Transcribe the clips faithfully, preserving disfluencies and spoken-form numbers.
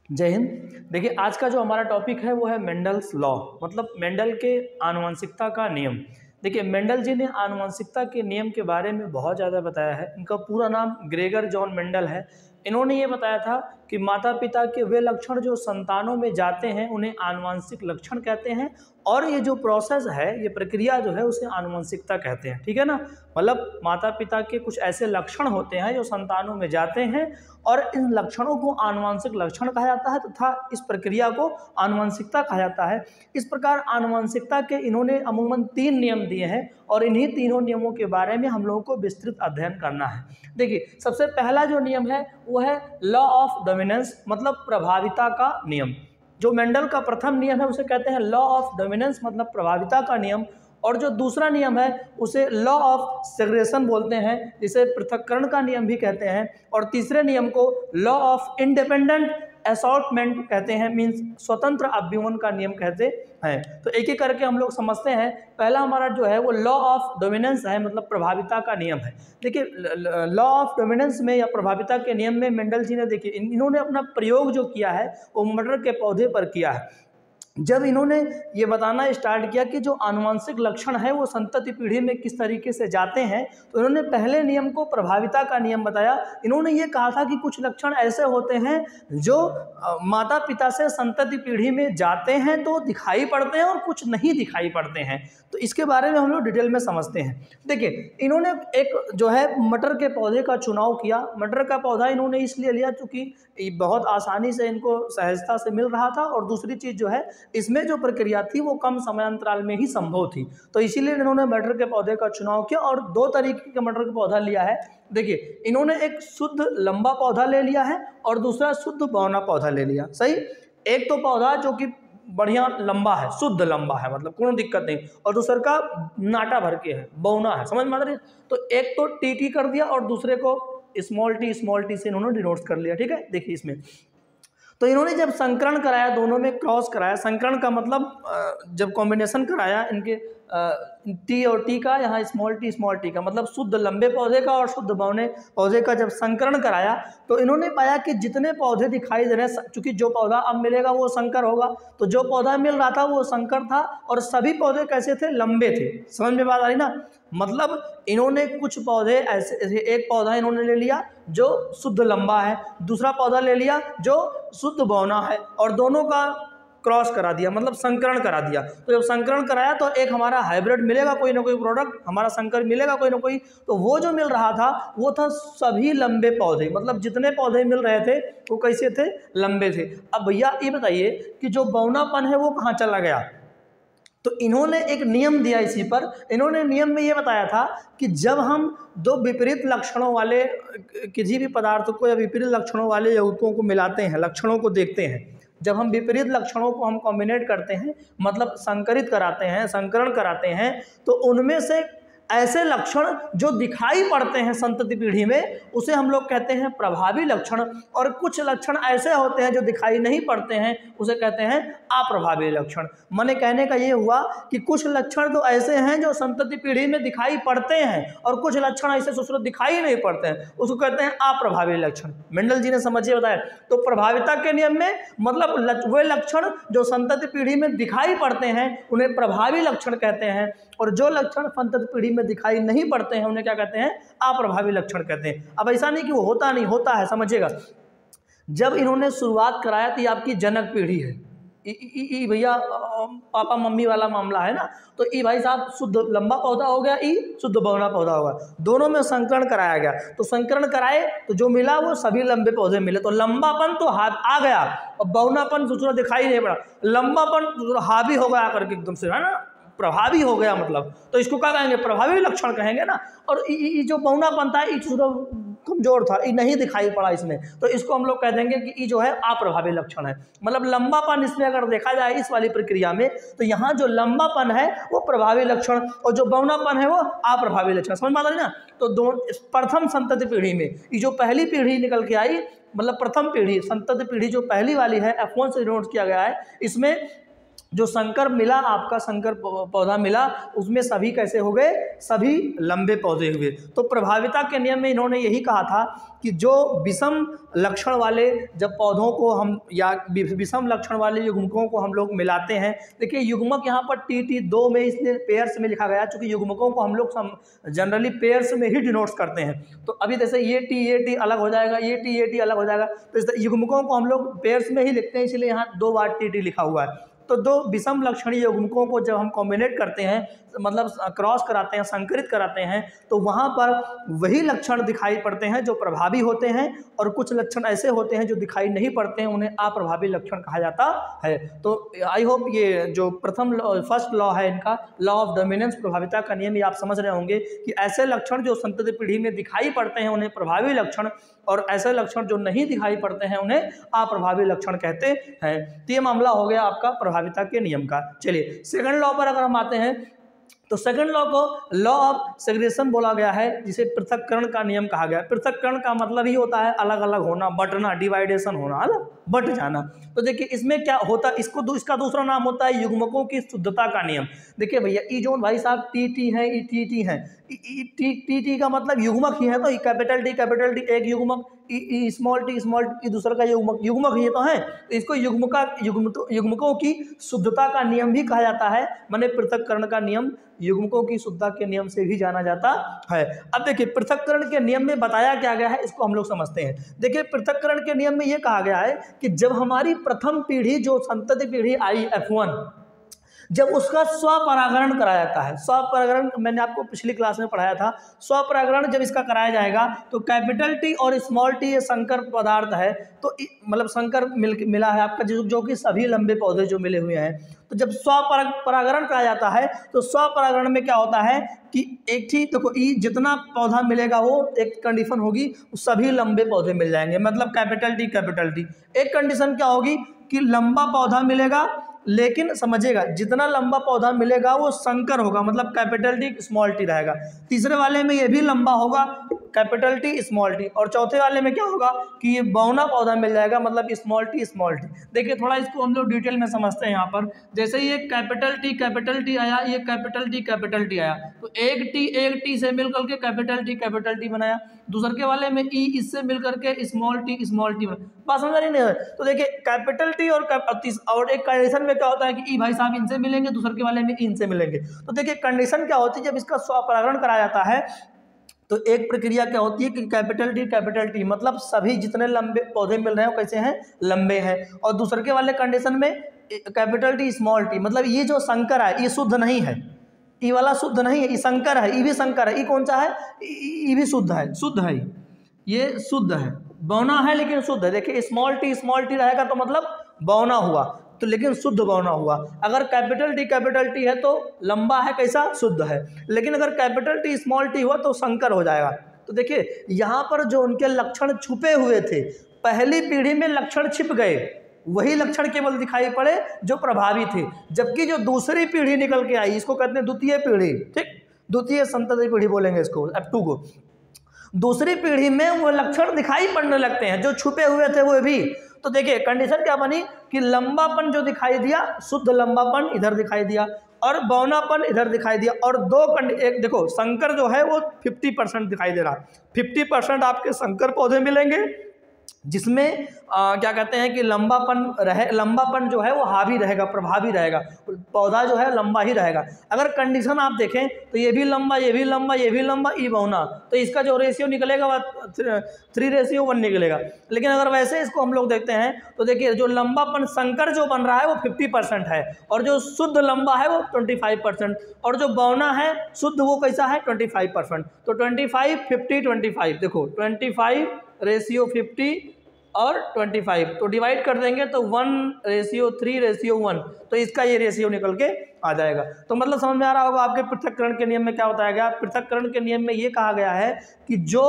जय हिंद। देखिए, आज का जो हमारा टॉपिक है वो है मेंडल्स लॉ, मतलब मेंडल के आनुवंशिकता का नियम। देखिए, मेंडल जी ने आनुवंशिकता के नियम के बारे में बहुत ज़्यादा बताया है। इनका पूरा नाम ग्रेगर जॉन मेंडल है। इन्होंने ये बताया था कि माता पिता के वे लक्षण जो संतानों में जाते हैं उन्हें आनुवंशिक लक्षण कहते हैं, और ये जो प्रोसेस है, ये प्रक्रिया जो है उसे आनुवंशिकता कहते हैं। ठीक है ना। मतलब माता पिता के कुछ ऐसे लक्षण होते हैं जो संतानों में जाते हैं और इन लक्षणों को आनुवंशिक लक्षण कहा जाता है तथा इस प्रक्रिया को आनुवंशिकता कहा जाता है। इस प्रकार आनुवंशिकता के इन्होंने अमूमन तीन नियम दिए हैं और इन्हीं तीनों नियमों के बारे में हम लोगों को विस्तृत अध्ययन करना है। देखिए, सबसे पहला जो नियम है वो है लॉ ऑफ डोमिनेंस, मतलब प्रभाविता का नियम। जो मेंडल का प्रथम नियम है उसे कहते हैं लॉ ऑफ डोमिनेंस, मतलब प्रभाविता का नियम। और जो दूसरा नियम है उसे लॉ ऑफ सेग्रेगेशन बोलते हैं, जिसे पृथक्करण का नियम भी कहते हैं। और तीसरे नियम को लॉ ऑफ इंडिपेंडेंट असॉर्टमेंट कहते हैं, मीन्स स्वतंत्र अभ्युवन का नियम कहते हैं। तो एक एक करके हम लोग समझते हैं। पहला हमारा जो है वो लॉ ऑफ डोमिनेंस है, मतलब प्रभाविता का नियम है। देखिए, लॉ ऑफ डोमिनेंस में या प्रभाविता के नियम में मेंडल जी ने, देखिए, इन्होंने अपना प्रयोग जो किया है वो मटर के पौधे पर किया है। जब इन्होंने ये बताना स्टार्ट किया कि जो आनुवंशिक लक्षण है वो संतति पीढ़ी में किस तरीके से जाते हैं, तो इन्होंने पहले नियम को प्रभाविता का नियम बताया। इन्होंने ये कहा था कि कुछ लक्षण ऐसे होते हैं जो माता पिता से संतति पीढ़ी में जाते हैं तो दिखाई पड़ते हैं और कुछ नहीं दिखाई पड़ते हैं। तो इसके बारे में हम लोग डिटेल में समझते हैं। देखिए, इन्होंने एक जो है मटर के पौधे का चुनाव किया। मटर का पौधा इन्होंने इसलिए लिया क्योंकि बहुत आसानी से इनको सहजता से मिल रहा था, और दूसरी चीज़ जो है इसमें जो प्रक्रिया थी वो कम समयांतराल में ही संभव थी। तो इसीलिए इन्होंने मटर के पौधे का चुनाव किया और दो तरीके का मटर का पौधा लिया है। देखिए, इन्होंने एक शुद्ध लंबा पौधा ले लिया है और दूसरा शुद्ध बौना पौधा ले लिया। सही। एक तो पौधा जो कि बढ़िया लंबा है, शुद्ध लंबा है, मतलब कोई दिक्कत नहीं, और दूसरे का नाटा भर के है, बौना है। समझ में आ रही है। तो एक तो टी टी कर दिया और दूसरे को स्मॉल टी स्मॉल टी से इन्होंने डिनोट कर लिया। ठीक है। देखिए, इसमें तो इन्होंने जब संकरण कराया, दोनों में क्रॉस कराया। संकरण का मतलब जब कॉम्बिनेशन कराया इनके टी और टी का, यहाँ स्मॉल टी स्मॉल टी का, मतलब शुद्ध लंबे पौधे का और शुद्ध बौने पौधे का जब संकरण कराया तो इन्होंने पाया कि जितने पौधे दिखाई दे रहे हैं, चूंकि जो पौधा अब मिलेगा वो संकर होगा, तो जो पौधा मिल रहा था वो संकर था और सभी पौधे कैसे थे? लंबे थे। समझ में बात आ रही ना। मतलब इन्होंने कुछ पौधे ऐसे, एक पौधा इन्होंने ले लिया जो शुद्ध लंबा है, दूसरा पौधा ले लिया जो शुद्ध बौना है, और दोनों का क्रॉस करा दिया, मतलब संकरण करा दिया। तो जब संकरण कराया तो एक हमारा हाइब्रिड मिलेगा, कोई ना कोई प्रोडक्ट हमारा संकर मिलेगा कोई ना कोई। तो वो जो मिल रहा था वो था सभी लंबे पौधे, मतलब जितने पौधे मिल रहे थे वो कैसे थे? लंबे थे। अब भैया ये बताइए कि जो बौनापन है वो कहाँ चला गया? तो इन्होंने एक नियम दिया इसी पर। इन्होंने नियम में ये बताया था कि जब हम दो विपरीत लक्षणों वाले किसी भी पदार्थ को या विपरीत लक्षणों वाले यौगिकों को मिलाते हैं, लक्षणों को देखते हैं, जब हम विपरीत लक्षणों को हम कॉम्बिनेट करते हैं, मतलब संकरित कराते हैं, संकरण कराते हैं, तो उनमें से ऐसे लक्षण जो दिखाई पड़ते हैं संतति पीढ़ी में उसे हम लोग कहते हैं प्रभावी लक्षण, और कुछ लक्षण ऐसे होते हैं जो दिखाई नहीं पड़ते हैं उसे कहते हैं अप्रभावी लक्षण। माने कहने का ये हुआ कि कुछ लक्षण तो ऐसे हैं जो संतति पीढ़ी में दिखाई पड़ते हैं और कुछ लक्षण ऐसे दूसरे दिखाई नहीं पड़ते हैं, उसको कहते हैं अप्रभावी लक्षण। मेंडल जी ने समझिए बताया। तो प्रभाविता के नियम में मतलब वे लक्षण जो संतति पीढ़ी में दिखाई पड़ते हैं उन्हें प्रभावी लक्षण कहते हैं, और जो लक्षण संतति पीढ़ी में दिखाई नहीं पड़ते हैं उन्हें क्या कहते हैं? अप्रभावी लक्षण कहते हैं। अब ऐसा नहीं कि वो होता नहीं, होता है, समझिएगा। जब इन्होंने शुरुआत कराया तो ये आपकी जनक पीढ़ी है। ई भैया पापा मम्मी वाला मामला है ना। तो ई भाई साहब शुद्ध लंबा पौधा हो गया, ई शुद्ध बौना पौधा होगा, दोनों में संकरण कराया गया। तो संकरण कराए तो जो मिला वो सभी लंबे पौधे मिले, तो लंबापन तो आ गया और बौनापन दूसरा दिखाई नहीं पड़ा, लंबापन हावी हो गया करके एकदम से, है ना, प्रभावी हो गया मतलब। तो इसको क्या कहेंगे? प्रभावी लक्षण कहेंगे ना। और ये जो बौनापन था ये कमजोर था, ये नहीं दिखाई पड़ा इसमें, तो इसको हम लोग कह देंगे कि ये जो है अप्रभावी लक्षण है। मतलब लंबापन इसमें अगर देखा जाए इस वाली प्रक्रिया में, तो यहाँ जो लंबापन है वो प्रभावी लक्षण और जो बौनापन है वो अप्रभावी लक्षण। समझ में आ रही ना। तो दो प्रथम संतति पीढ़ी में ये जो पहली पीढ़ी निकल के आई, मतलब प्रथम पीढ़ी संतति पीढ़ी जो पहली वाली है, एफ वन से डिनोट किया गया है, इसमें जो संकर मिला, आपका संकर पौधा मिला, उसमें सभी कैसे हो गए, सभी लंबे पौधे हुए। तो प्रभाविता के नियम में इन्होंने यही कहा था कि जो विषम लक्षण वाले जब पौधों को हम या विषम लक्षण वाले युग्मकों को हम लोग मिलाते हैं, देखिए युग्मक यहाँ पर टी टी दो में इसलिए पेयर्स में लिखा गया क्योंकि युग्मकों को हम लोग जनरली पेयर्स में ही डिनोट्स करते हैं। तो अभी जैसे ये टी ये टी अलग हो जाएगा, ये टी ये टी अलग हो जाएगा, तो इस युग्मकों को हम लोग पेयर्स में ही लिखते हैं, इसलिए यहाँ दो बार टी टी लिखा हुआ है। तो दो विषम लक्षणीय युग्मकों को जब हम कॉम्बिनेट करते हैं, मतलब क्रॉस कराते हैं, संकरित कराते हैं, तो वहाँ पर वही लक्षण दिखाई पड़ते हैं जो प्रभावी होते हैं, और कुछ लक्षण ऐसे होते हैं जो दिखाई नहीं पड़ते हैं, उन्हें अप्रभावी लक्षण कहा जाता है। तो आई होप ये जो प्रथम फर्स्ट लॉ है इनका, लॉ ऑफ डोमिनेंस, प्रभाविता का नियम, ये आप समझ रहे होंगे कि ऐसे लक्षण जो संतति पीढ़ी में दिखाई पड़ते हैं उन्हें प्रभावी लक्षण, और ऐसे लक्षण जो नहीं दिखाई पड़ते हैं उन्हें अप्रभावी लक्षण कहते हैं। तो ये मामला हो गया आपका प्रभाविता के नियम का। चलिए सेकंड लॉ पर अगर हम आते हैं, तो सेकंड लॉ को लॉ ऑफ सेग्रेगेशन बोला गया है, जिसे पृथक्करण का नियम कहा गया है। पृथक्करण का मतलब ही होता है अलग अलग होना, बंटना, डिवाइडेशन होना, अलग बट जाना। तो देखिए इसमें क्या होता है, इसको इसका दूसरा नाम होता है युग्मकों की शुद्धता का नियम। देखिए भैया ई जोन भाई साहब टी टी है, ई टी टी है, टी टी टी का मतलब युग्मक ही है, तो कैपिटल टी कैपिटल टी एक युग्मक, ई स्मॉल टी स्मॉल टी दूसरा का युग्मक, युग्मक ही तो है। तो इसको युग्मका युग्म युग्मकों की शुद्धता का नियम भी कहा जाता है, माने पृथक्करण का नियम युग्मकों की शुद्धता के नियम से भी जाना जाता है। अब देखिए पृथक्करण के नियम में बताया क्या गया है, इसको हम लोग समझते हैं। देखिए पृथक्करण के नियम में यह कहा गया है कि जब हमारी प्रथम पीढ़ी जो संतति पीढ़ी आई एफ वन, जब उसका स्वपरागरण कराया जाता है, स्वपरागरण मैंने आपको पिछली क्लास में पढ़ाया था, स्वपरागरण जब इसका कराया जाएगा तो कैपिटल टी और स्मॉल टी ये संकर पदार्थ है, तो मतलब संकर मिल मिला है आपका, जो जो कि सभी लंबे पौधे जो मिले हुए हैं। तो जब स्वपरागरण कराया जाता है तो स्वपरागरण में क्या होता है कि एक ही देखो ई जितना पौधा मिलेगा वो एक कंडीशन होगी, सभी लंबे पौधे मिल जाएंगे, मतलब कैपिटल टी कैपिटल टी। एक कंडीशन क्या होगी कि लंबा पौधा मिलेगा, लेकिन समझिएगा जितना लंबा पौधा मिलेगा वो संकर होगा, मतलब कैपिटल टी स्मॉल टी रहेगा। तीसरे वाले में ये भी लंबा होगा, कैपिटल टी स्मॉल टी, और चौथे वाले में क्या होगा कि ये बौना पौधा मिल जाएगा, मतलब स्मॉल टी स्मॉल टी। देखिए थोड़ा इसको हम लोग डिटेल में समझते हैं। यहाँ पर जैसे ये कैपिटल टी कैपिटल टी आया, ये कैपिटल टी कैपिटल टी आया, तो एक टी एक टी से मिल करके कैपिटल टी कैपिटल टी बनाया, दूसरे के वाले में ई इससे मिल करके स्मॉल टी स्मॉल टी बना। बात समझ रही नहीं है? तो देखिए कैपिटल टी और और एक कंडीशन में क्या होता है कि ई भाई साहब इनसे मिलेंगे, दूसरे के वाले में इनसे मिलेंगे। तो देखिए कंडीशन क्या होती है, जब इसका स्वपरागण कराया जाता है तो एक प्रक्रिया क्या होती है कि कैपिटल टी कैपिटल टी मतलब सभी जितने लंबे पौधे मिल रहे हैं वो कैसे हैं, लंबे हैं, और दूसरे के वाले कंडीशन में कैपिटल टी स्मॉल टी मतलब ये जो संकर है ये शुद्ध नहीं है, ई वाला शुद्ध नहीं है, ई संकर है, ई भी संकर है। ई कौन सा है, ई भी शुद्ध है, शुद्ध है, ये शुद्ध है, बौना है लेकिन शुद्ध है। देखिए स्मॉल टी स्मॉल टी रहेगा तो मतलब बौना हुआ, तो लेकिन शुद्ध बौना हुआ। अगर कैपिटल टी कैपिटल टी है तो लंबा है, कैसा, शुद्ध है, लेकिन अगर कैपिटल टी स्मॉल टी हुआ तो संकर हो जाएगा। तो देखिए यहाँ पर जो उनके लक्षण छुपे हुए थे, पहली पीढ़ी में लक्षण छिप गए, वही लक्षण केवल दिखाई पड़े जो प्रभावी थे, जबकि जो दूसरी पीढ़ी निकल के आई इसको कहते हैं द्वितीय पीढ़ी, ठीक, द्वितीय संतति पीढ़ी बोलेंगे इसको, एफ टू को। दूसरी पीढ़ी में वो लक्षण दिखाई पड़ने लगते हैं जो छुपे हुए थे वो भी। तो देखिए कंडीशन क्या बनी कि लंबापन जो दिखाई दिया, शुद्ध लंबापन इधर दिखाई दिया और बौनापन इधर दिखाई दिया, और दो कंडी एक देखो संकर जो है वो पचास परसेंट दिखाई दे रहा है, पचास परसेंट आपके संकर पौधे मिलेंगे जिसमें आ, क्या कहते हैं कि लंबापन रहे, लंबापन जो है वो हावी रहेगा, प्रभावी रहेगा, पौधा जो है लंबा ही रहेगा। अगर कंडीशन आप देखें तो ये भी लंबा, ये भी लंबा, ये भी लंबा, ई बौना, तो इसका जो रेशियो निकलेगा वह थ्री रेशियो वन निकलेगा। लेकिन अगर वैसे इसको हम लोग देखते हैं तो देखिए जो लंबापन संकर जो बन रहा है वो फिफ्टी परसेंट है, और जो शुद्ध लंबा है वो ट्वेंटी फाइव परसेंट, और जो बौना है शुद्ध वो कैसा है ट्वेंटी फाइव परसेंट। तो twenty five fifty twenty five देखो ट्वेंटी फाइव रेशियो फिफ्टी और पच्चीस, तो डिवाइड कर देंगे तो one ratio three ratio one, तो इसका ये रेशियो निकल के आ जाएगा। तो मतलब समझ में आ रहा होगा आपके पृथक्करण के नियम में क्या बताया गया। पृथक्करण के नियम में ये कहा गया है कि जो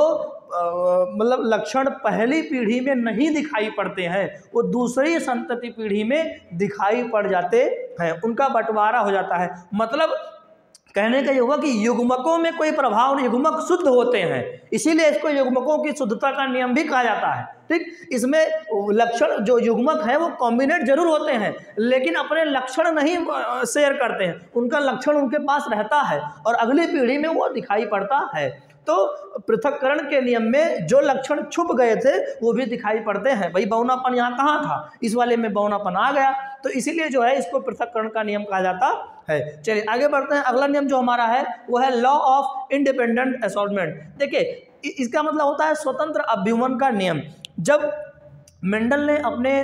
मतलब लक्षण पहली पीढ़ी में नहीं दिखाई पड़ते हैं वो दूसरी संतति पीढ़ी में दिखाई पड़ जाते हैं, उनका बंटवारा हो जाता है। मतलब कहने का ये होगा कि युग्मकों में कोई प्रभाव, युग्मक शुद्ध होते हैं, इसीलिए इसको युग्मकों की शुद्धता का नियम भी कहा जाता है। ठीक, इसमें लक्षण जो युग्मक है वो कॉम्बिनेट जरूर होते हैं, लेकिन अपने लक्षण नहीं शेयर करते हैं, उनका लक्षण उनके पास रहता है और अगली पीढ़ी में वो दिखाई पड़ता है। तो पृथक्करण के नियम में जो लक्षण छुप गए थे वो भी दिखाई पड़ते हैं। भाई बौनापन यहाँ कहाँ था, इस वाले में बौनापन आ गया, तो इसीलिए जो है इसको पृथक्करण का नियम कहा जाता है। चलिए आगे बढ़ते हैं। अगला नियम जो हमारा है वो है लॉ ऑफ इंडिपेंडेंट असॉर्टमेंट। देखिए इसका मतलब होता है स्वतंत्र अभ्युमन का नियम। जब मेंडल ने अपने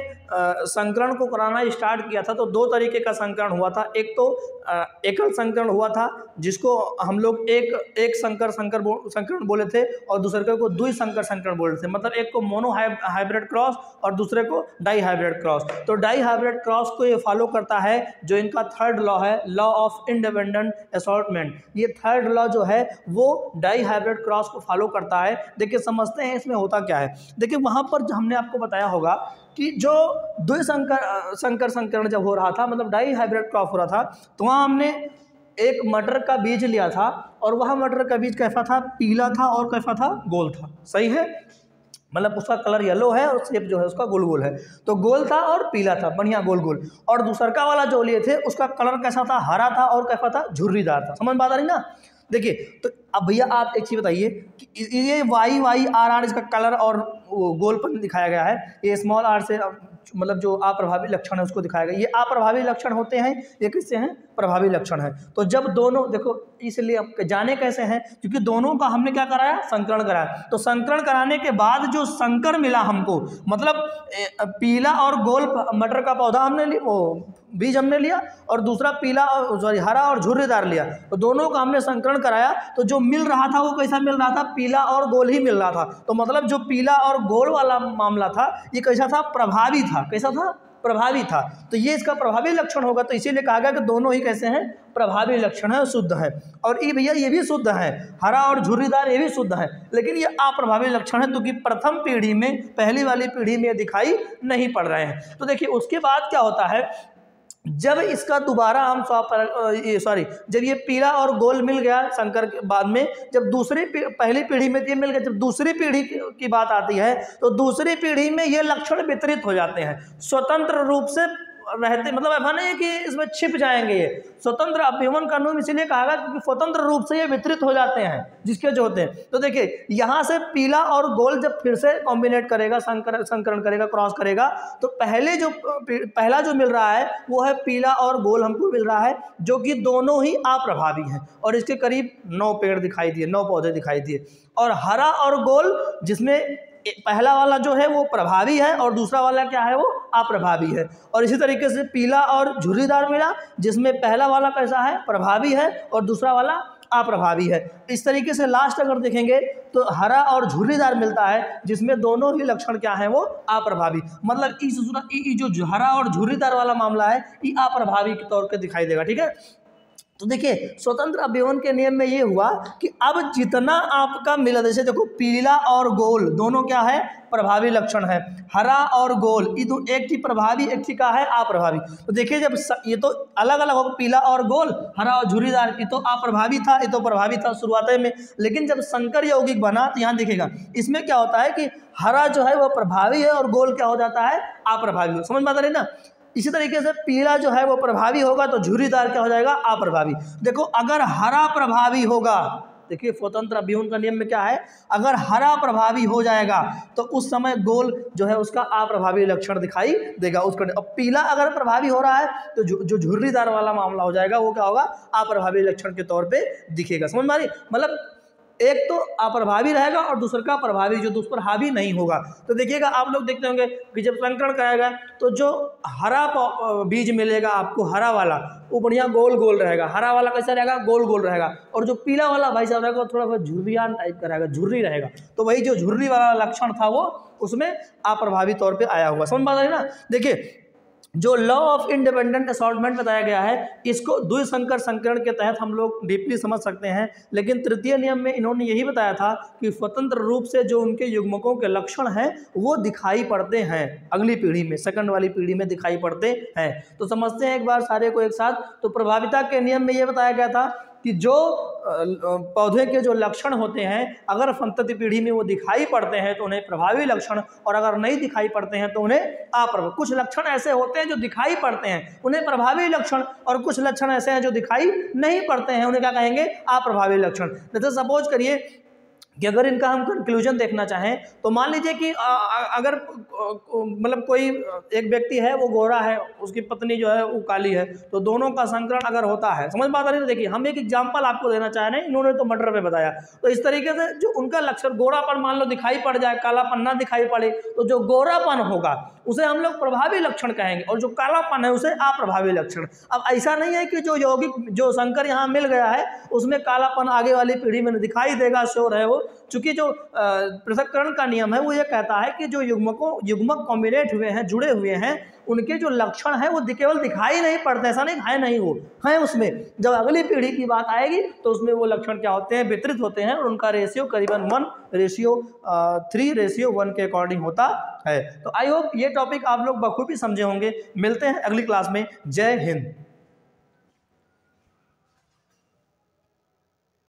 संकरण को कराना स्टार्ट किया था तो दो तरीके का संकरण हुआ था। एक तो एकल संकरण हुआ था जिसको हम लोग एक एक संकर संकर बो, संकरण बोले थे और दूसरे को द्वि संकर संकरण बोले थे। मतलब एक को मोनो हाइब्रिड क्रॉस और दूसरे को डाई हाइब्रिड क्रॉस। तो डाई हाइब्रिड क्रॉस को ये फॉलो करता है जो इनका थर्ड लॉ है, लॉ ऑफ इंडिपेंडेंट असॉर्टमेंट। ये थर्ड लॉ जो है वो डाई हाइब्रिड क्रॉस को फॉलो करता है। देखिए समझते हैं इसमें होता क्या है। देखिए वहाँ पर हमने आपको बताया होगा कि जो द्वि संकर संकर संकरण जब हो रहा था, मतलब डाई हाइब्रिड क्रॉस हो रहा था, तो वहाँ हमने एक मटर का बीज लिया था और वह मटर का बीज कैसा था, पीला था और कैसा था, गोल था। सही है, मतलब उसका कलर येलो है और शेप जो है उसका गोल गोल है। तो गोल था और पीला था, बढ़िया गोल गोल। और दूसरका वाला जो लिए थे उसका कलर कैसा था, हरा था और कैसा था, झुर्रीदार था। समझ बात आ रही ना। देखिए तो अब भैया आप एक चीज़ बताइए कि ये वाई वाई आर आर इसका कलर और गोलपन दिखाया गया है, ये स्मॉल आर से मतलब जो अप्रभावी लक्षण है उसको दिखाया गया। ये अप्रभावी लक्षण होते हैं, ये किससे हैं, प्रभावी लक्षण है। तो जब दोनों देखो, इसलिए अब जाने कैसे हैं, क्योंकि दोनों का हमने क्या कराया, संकरण कराया। तो संकरण कराने के बाद जो संकर मिला हमको, मतलब पीला और गोल मटर का पौधा हमने लिया, वो बीज हमने लिया, और दूसरा पीला और सॉरी हरा और झुर्रीदार लिया। तो दोनों का हमने संकरण कराया, तो जो मिल रहा था वो कैसा मिल रहा था, पीला और गोल ही मिल रहा था। तो मतलब जो पीला और गोल वाला मामला था ये कैसा था, प्रभावी था। कैसा था, प्रभावी था। तो ये इसका प्रभावी लक्षण होगा। तो इसीलिए कहा गया कि दोनों ही कैसे हैं, प्रभावी लक्षण है, शुद्ध है। और ये भैया ये भी शुद्ध है, हरा और झुर्रीदार ये भी शुद्ध है, लेकिन ये अप्रभावी लक्षण है क्योंकि प्रथम पीढ़ी में, पहली वाली पीढ़ी में दिखाई नहीं पड़ रहे हैं। तो देखिए उसके बाद क्या होता है, जब इसका दोबारा हम सॉरी जब ये पीला और गोल मिल गया संकर के बाद में, जब दूसरी पहली पीढ़ी में ये मिल गया, जब दूसरी पीढ़ी की बात आती है तो दूसरी पीढ़ी में ये लक्षण वितरित हो जाते हैं, स्वतंत्र रूप से रहते, मतलब ऐसा नहीं है कि इसमें छिप जाएंगे। ये स्वतंत्र अभ्युमन का नियम इसीलिए कहा गया क्योंकि स्वतंत्र रूप से ये वितरित हो जाते हैं जिसके जो होते हैं। तो देखिए यहाँ से पीला और गोल जब फिर से कॉम्बिनेट करेगा, संकर संकरण करेगा, क्रॉस करेगा, तो पहले जो पहला जो मिल रहा है वो है पीला और गोल हमको मिल रहा है, जो कि दोनों ही अप्रभावी हैं। और इसके करीब नौ पेड़ दिखाई दिए, नौ पौधे दिखाई दिए। और हरा और गोल जिसमें पहला वाला जो है वो प्रभावी है और दूसरा वाला क्या है, वो अप्रभावी है। और इसी तरीके से पीला और झुर्रीदार मिला जिसमें पहला वाला कैसा है, प्रभावी है और दूसरा वाला अप्रभावी है। इस तरीके से लास्ट अगर देखेंगे तो हरा और झुर्रीदार मिलता है जिसमें दोनों ही लक्षण क्या है, वो अप्रभावी। मतलब इस जो हरा और झुर्रीदार वाला मामला है ये अप्रभावी के तौर पर दिखाई देगा। ठीक है, तो देखिए स्वतंत्र अभ्युमन के नियम में ये हुआ कि अब जितना आपका मिला, जैसे देखो पीला और गोल दोनों क्या है, प्रभावी लक्षण है। हरा और गोल ये तो एक की प्रभावी, एक की का है अप्रभावी। तो देखिए जब ये तो अलग अलग होगा, पीला और गोल, हरा और झुर्रीदार, ये तो अप्रभावी था, ये तो प्रभावी था शुरुआत में। लेकिन जब संकर यौगिक बना तो यहाँ देखिएगा इसमें क्या होता है कि हरा जो है वो प्रभावी है और गोल क्या हो जाता है, अप्रभावी। समझ में आता है ना। इसी तरीके से पीला जो है वो प्रभावी होगा तो झुर्रीदार क्या हो जाएगा, अप्रभावी। देखो अगर हरा प्रभावी होगा, देखिए स्वतंत्र अभ्युमन का नियम में क्या है, अगर हरा प्रभावी हो जाएगा तो उस समय गोल जो है उसका अप्रभावी लक्षण दिखाई देगा उसका। अब पीला अगर प्रभावी हो रहा है तो जो झुर्रीदार वाला मामला हो जाएगा वो क्या होगा, अप्रभावी लक्षण के तौर पे दिखेगा। समझ में आ रही, मतलब एक तो अप्रभावी रहेगा और दूसरा का प्रभावी जो उस पर हावी नहीं होगा। तो देखिएगा आप लोग देखते होंगे कि जब संकरण कराएगा तो जो हरा बीज मिलेगा आपको, हरा वाला वो बढ़िया गोल गोल रहेगा, हरा वाला कैसा रहेगा, गोल गोल रहेगा। और जो पीला वाला भाई साहब रहेगा थोड़ा सा झुर्रियान टाइप का रहेगा, झुर्री रहेगा। तो वही जो झुर्री वाला लक्षण था वो उसमें अप्रभावी तौर पर आया हुआ। समझ पा रहे ना। देखिए जो लॉ ऑफ इंडिपेंडेंट असॉर्टमेंट बताया गया है इसको द्वि संकर संकरण के तहत हम लोग डीपली समझ सकते हैं। लेकिन तृतीय नियम में इन्होंने यही बताया था कि स्वतंत्र रूप से जो उनके युग्मकों के लक्षण हैं वो दिखाई पड़ते हैं अगली पीढ़ी में, सेकंड वाली पीढ़ी में दिखाई पड़ते हैं। तो समझते हैं एक बार सारे को एक साथ। तो प्रभाविता के नियम में ये बताया गया था कि जो पौधे के जो लक्षण होते हैं अगर संतति पीढ़ी में वो दिखाई पड़ते हैं तो उन्हें प्रभावी लक्षण, और अगर नहीं दिखाई पड़ते हैं तो उन्हें अप्रभावी। कुछ लक्षण ऐसे होते हैं जो दिखाई पड़ते हैं उन्हें प्रभावी लक्षण, और कुछ लक्षण ऐसे हैं जो दिखाई नहीं पड़ते हैं उन्हें क्या कहेंगे, अप्रभावी लक्षण। जैसे सपोज करिए कि अगर इनका हम कंक्लूजन देखना चाहें तो मान लीजिए कि अगर मतलब कोई एक व्यक्ति है वो गोरा है, उसकी पत्नी जो है वो काली है, तो दोनों का संकरण अगर होता है, समझ बात आ रही है। देखिए हम एक एग्जांपल आपको देना चाह रहे हैं, इन्होंने तो मर्डर पे बताया, तो इस तरीके से जो उनका लक्षण गोरापन मान लो दिखाई पड़ जाए, कालापन ना दिखाई पड़े, तो जो गोरापन होगा उसे हम लोग प्रभावी लक्षण कहेंगे, और जो कालापन है उसे अप्रभावी लक्षण। अब ऐसा नहीं है कि जो यौगिक जो संकर यहाँ मिल गया है उसमें कालापन आगे वाली पीढ़ी में दिखाई देगा, श्योर है वो, चूंकि जो पृथक्करण का नियम है वो ये कहता है कि जो युग्मकों युग्मक कॉम्बिनेट हुए हैं, जुड़े हुए हैं, उनके जो लक्षण है वो केवल दिखाई नहीं पड़ते, ऐसा नहीं है नहीं वो है उसमें, जब अगली पीढ़ी की बात आएगी तो उसमें वो लक्षण क्या होते हैं, वितरित होते हैं, और उनका रेशियो करीबन one ratio three ratio one के अकॉर्डिंग होता है। तो आई होप ये टॉपिक आप लोग बखूबी समझे होंगे। मिलते हैं अगली क्लास में। जय हिंद।